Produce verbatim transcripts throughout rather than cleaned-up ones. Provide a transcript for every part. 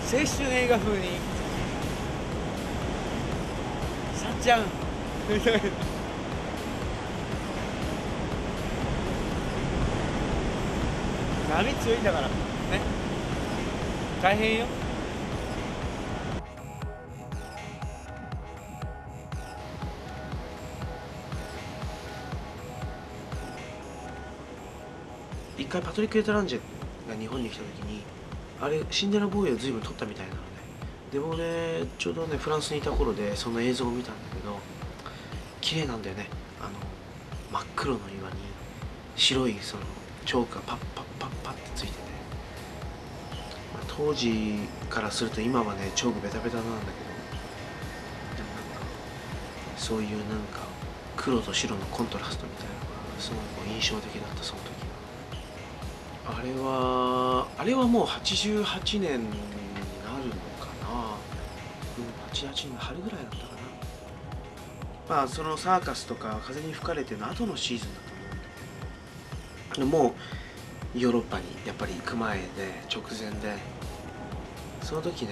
青春映画風にさっちゃんみたいな。波強いんだからね、大変よ。 一回パトリック・エトランジェが日本に来た時にあれシンデレラボーイを随分撮ったみたいなので、でもねちょうどねフランスにいた頃でその映像を見たんだけど綺麗なんだよね。あの真っ黒の岩に白いそのチョークがパッパッパッパッってついてて、まあ、当時からすると今はねチョークベタベタなんだけど、でもなんかそういうなんか黒と白のコントラストみたいなのがすごいこう印象的だったその時。あれはあれはもうはちじゅうはちねんになるのかな。うん、はちじゅうはちねんの春ぐらいだったかな。まあそのサーカスとか風に吹かれての後のシーズンだと思うんだけど、もうヨーロッパにやっぱり行く前で直前で、その時ね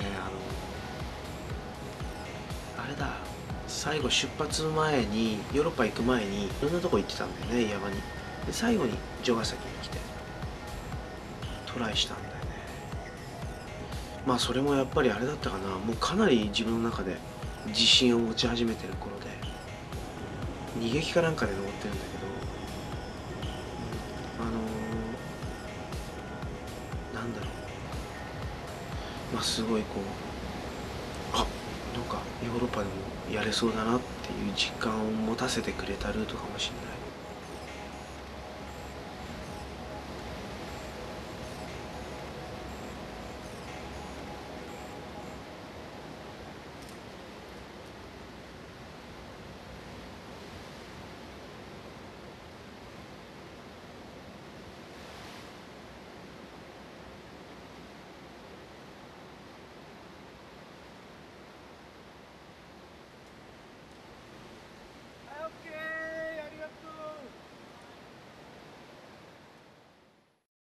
あのあれだ最後出発前にヨーロッパ行く前にいろんなとこ行ってたんだよね山に。で最後に城ヶ崎に来てトライしたんだよね。まあそれもやっぱりあれだったかな、もうかなり自分の中で自信を持ち始めてる頃で逃げ気かなんかで登ってるんだけど、あのー、なんだろう、まあすごいこうあなんかヨーロッパでもやれそうだなっていう実感を持たせてくれたルートかもしれない。